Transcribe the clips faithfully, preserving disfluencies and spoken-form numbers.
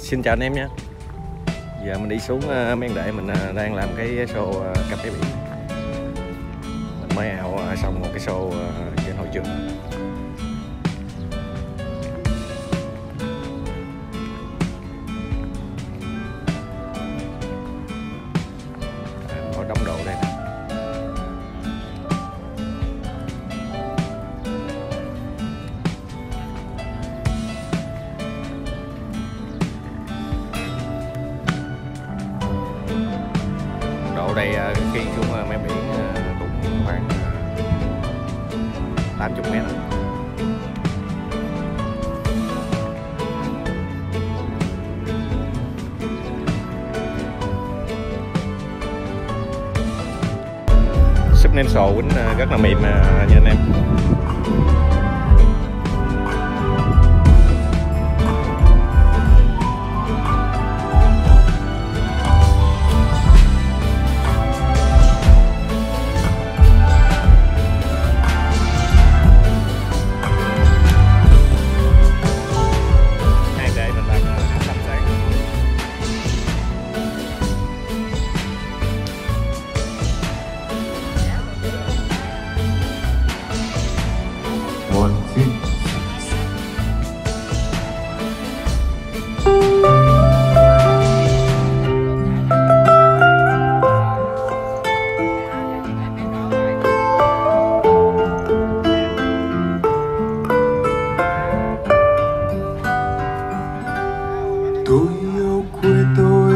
Xin chào anh em nha. Giờ mình đi xuống uh, Miên Đệ, mình uh, đang làm cái show uh, cà phê biển. Mình mới ảo uh, xong một cái show uh, trên hội trường. Có đóng đồ đây nè. Độ đây khi xuống mé biển cũng khoảng tám mươi mét. Súp nem sò quýnh rất là mềm nha anh em. Tôi yêu quê tôi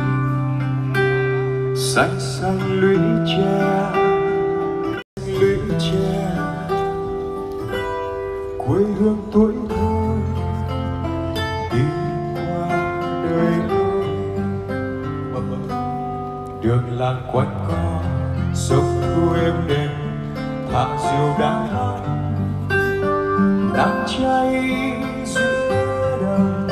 xanh xanh lũy tre, lũy tre quê hương tuổi thơ đi qua đời tôi. Đường làng quanh co sông thu êm đềm, thả diều đá nắng cháy giữa đồng.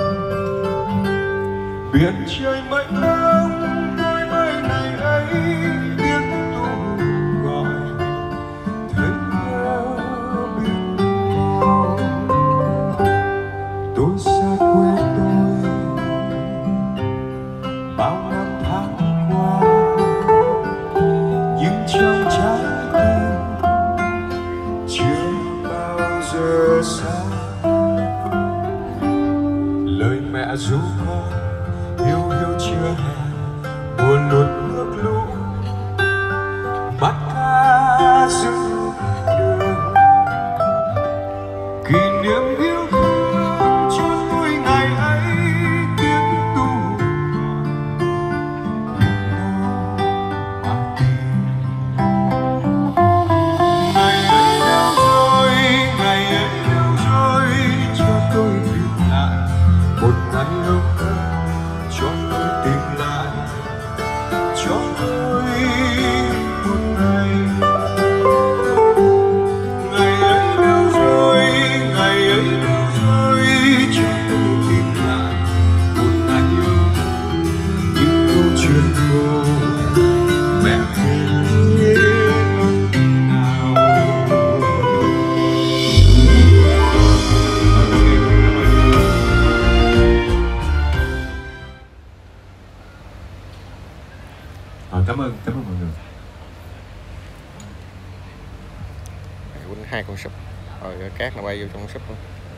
Biển trời mênh mông đôi bay ngày ấy tiếng tu gọi thấy nhớ biển đông. Tôi xa quê tôi bao năm tháng qua, nhưng trong trái tim chưa bao giờ xa. Lời mẹ ru con hiu hiu chưa hè mùa lụt nước lũ, bắt ca giữ đường kỷ niệm yêu thương chôn vùi ngày ấy. Tiếng tu biết đâu mà tìm ngày ấy đâu rồi, ngày ấy đâu rồi, cho tôi tìm lại một ngày lâu hơn, cho tôi tìm lại cho tôi một ngày. Ngày ấy đâu rồi, ngày ấy đâu rồi, cho tôi tìm lại một ngày yêu những câu chuyện của mẹ kể lúc nào. À, cảm ơn, cảm ơn mọi người. Quýnh hai con súp, rồi cát nó bay vô trong súp luôn.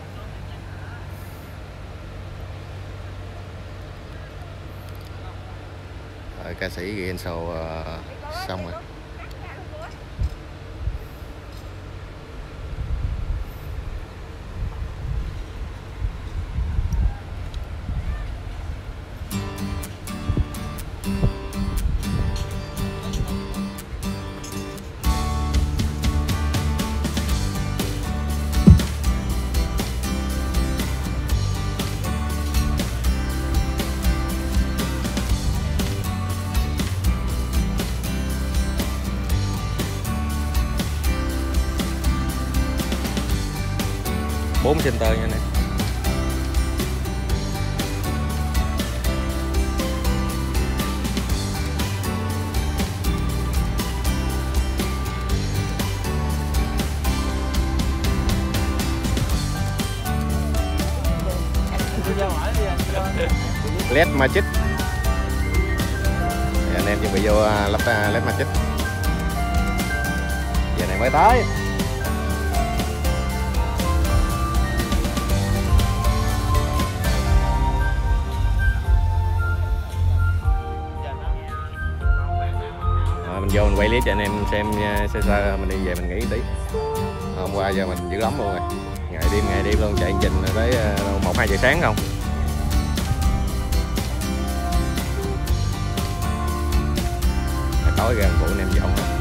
Rồi ca sĩ ghi show uh, xong rồi. Bốn center nha nè. led magic. Giờ anh em chuẩn bị vô lắp led magic. Giờ này mới tới. Mình vô mình quay clip cho anh em xem sơ sơ, mình đi về mình nghỉ tí. Hôm qua giờ mình dữ lắm luôn rồi, ngày đêm ngày đêm luôn, chạy hành trình tới một hai giờ sáng không. Tối ra phụ anh em dọn.